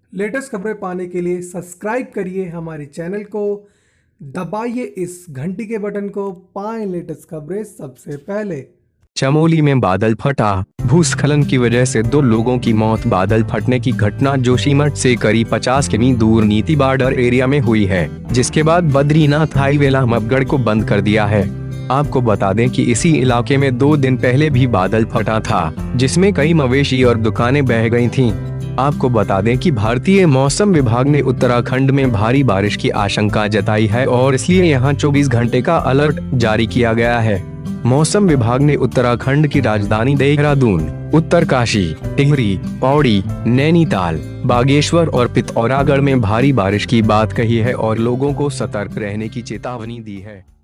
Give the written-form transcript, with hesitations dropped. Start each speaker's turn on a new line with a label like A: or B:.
A: Latest खबरें पाने के लिए सब्सक्राइब करिए हमारे चैनल को, दबाइए इस घंटी के बटन को, पाएं लेटेस्ट खबरें सबसे पहले।
B: चमोली में बादल फटा, भूस्खलन की वजह से 2 लोगों की मौत। बादल फटने की घटना जोशीमठ से करीब 50 किमी दूर नीति बॉर्डर एरिया में हुई है, जिसके बाद बद्रीनाथ हाईवे लामबगढ़ को बंद कर दिया है। आपको बता दें कि इसी इलाके में 2 दिन पहले भी बादल फटा था, जिसमें कई मवेशी और दुकानें बह गई थीं। आपको बता दें कि भारतीय मौसम विभाग ने उत्तराखंड में भारी बारिश की आशंका जताई है और इसलिए यहां 24 घंटे का अलर्ट जारी किया गया है। मौसम विभाग ने उत्तराखंड की राजधानी देहरादून, उत्तरकाशी, टिहरी, पौड़ी, नैनीताल, बागेश्वर और पिथौरागढ़ में भारी बारिश की बात कही है और लोगों को सतर्क रहने की चेतावनी दी है।